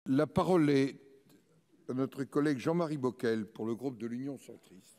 La parole est à notre collègue Jean-Marie Bockel pour le groupe de l'Union centriste.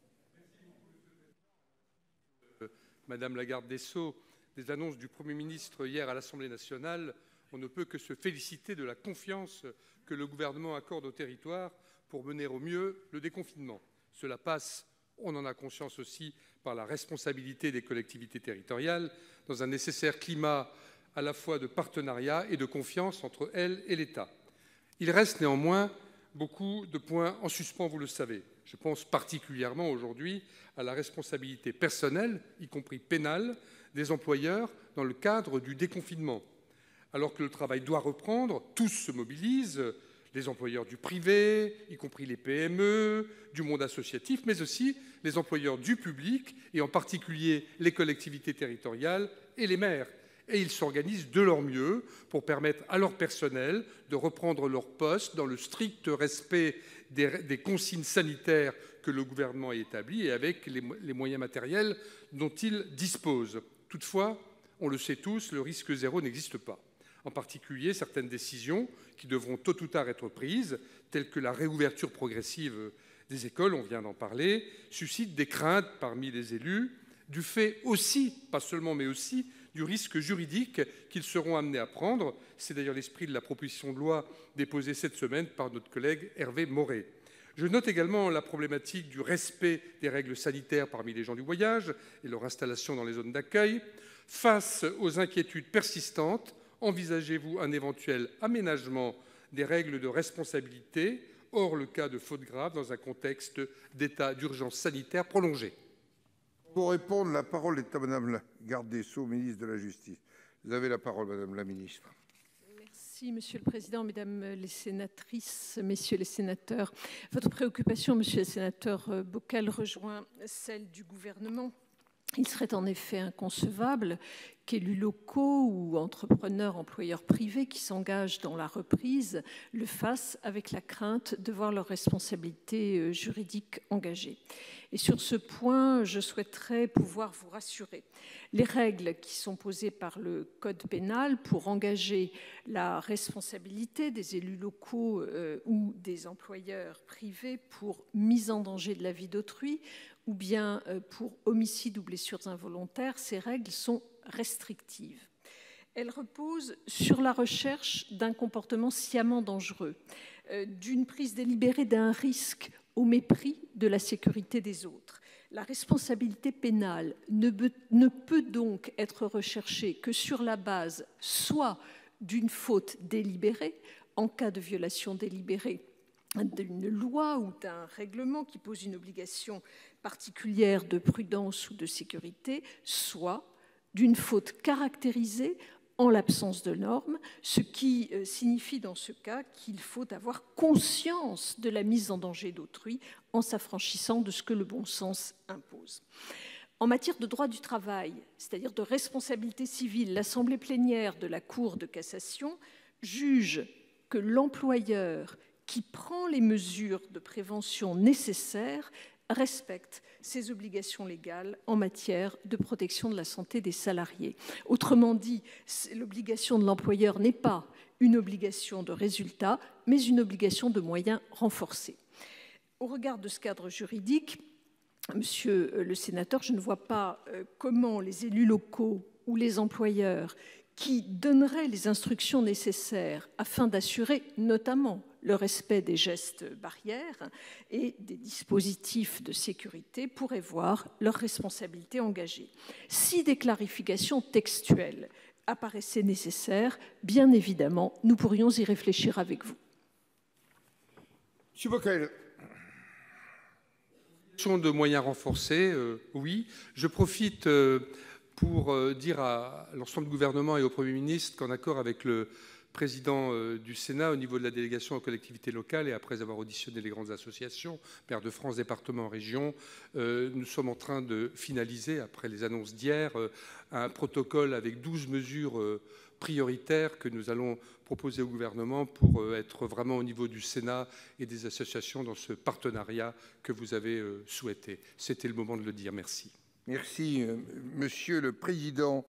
Madame la garde des Sceaux, des annonces du Premier ministre hier à l'Assemblée nationale, on ne peut que se féliciter de la confiance que le gouvernement accorde au territoire pour mener au mieux le déconfinement. Cela passe, on en a conscience aussi, par la responsabilité des collectivités territoriales dans un nécessaire climat à la fois de partenariat et de confiance entre elles et l'État. Il reste néanmoins beaucoup de points en suspens, vous le savez. Je pense particulièrement aujourd'hui à la responsabilité personnelle, y compris pénale, des employeurs dans le cadre du déconfinement. Alors que le travail doit reprendre, tous se mobilisent, les employeurs du privé, y compris les PME, du monde associatif, mais aussi les employeurs du public, et en particulier les collectivités territoriales et les maires. Et ils s'organisent de leur mieux pour permettre à leur personnel de reprendre leur poste dans le strict respect des consignes sanitaires que le gouvernement a établies et avec les moyens matériels dont ils disposent. Toutefois, on le sait tous, le risque zéro n'existe pas. En particulier, certaines décisions qui devront tôt ou tard être prises, telles que la réouverture progressive des écoles, on vient d'en parler, suscitent des craintes parmi les élus, du fait aussi, pas seulement, mais aussi, du risque juridique qu'ils seront amenés à prendre. C'est d'ailleurs l'esprit de la proposition de loi déposée cette semaine par notre collègue Hervé Maurey. Je note également la problématique du respect des règles sanitaires parmi les gens du voyage et leur installation dans les zones d'accueil. Face aux inquiétudes persistantes, envisagez-vous un éventuel aménagement des règles de responsabilité, hors le cas de faute grave, dans un contexte d'état d'urgence sanitaire prolongé? Pour répondre, la parole est à Madame la garde des Sceaux, ministre de la Justice. Vous avez la parole, Madame la ministre. Merci, Monsieur le Président, Mesdames les sénatrices, Messieurs les sénateurs. Votre préoccupation, Monsieur le sénateur Bockel, rejoint celle du gouvernement. Il serait en effet inconcevable qu'élus locaux ou entrepreneurs, employeurs privés qui s'engagent dans la reprise le fassent avec la crainte de voir leurs responsabilités juridiques engagées. Et sur ce point, je souhaiterais pouvoir vous rassurer. Les règles qui sont posées par le Code pénal pour engager la responsabilité des élus locaux ou des employeurs privés pour mise en danger de la vie d'autrui ou bien pour homicide ou blessures involontaires, ces règles sont restrictives. Elles reposent sur la recherche d'un comportement sciemment dangereux, d'une prise délibérée d'un risque au mépris de la sécurité des autres. La responsabilité pénale ne peut donc être recherchée que sur la base soit d'une faute délibérée, en cas de violation délibérée d'une loi ou d'un règlement qui pose une obligation particulière de prudence ou de sécurité, soit d'une faute caractérisée en l'absence de normes, ce qui signifie dans ce cas qu'il faut avoir conscience de la mise en danger d'autrui en s'affranchissant de ce que le bon sens impose. En matière de droit du travail, c'est-à-dire de responsabilité civile, l'Assemblée plénière de la Cour de cassation juge que l'employeur qui prend les mesures de prévention nécessaires respecte ses obligations légales en matière de protection de la santé des salariés. Autrement dit, l'obligation de l'employeur n'est pas une obligation de résultat, mais une obligation de moyens renforcés. Au regard de ce cadre juridique, Monsieur le sénateur, je ne vois pas comment les élus locaux ou les employeurs qui donneraient les instructions nécessaires afin d'assurer notamment le respect des gestes barrières et des dispositifs de sécurité pourraient voir leurs responsabilités engagées. Si des clarifications textuelles apparaissaient nécessaires, bien évidemment, nous pourrions y réfléchir avec vous. Monsieur Bockel. De moyens renforcés, oui. Je profite pour dire à l'ensemble du gouvernement et au Premier ministre qu'en accord avec le président du Sénat au niveau de la délégation aux collectivités locales et après avoir auditionné les grandes associations, Maires de France, départements, régions, nous sommes en train de finaliser, après les annonces d'hier, un protocole avec 12 mesures prioritaires que nous allons proposer au gouvernement pour être vraiment au niveau du Sénat et des associations dans ce partenariat que vous avez souhaité. C'était le moment de le dire. Merci. Merci, Monsieur le Président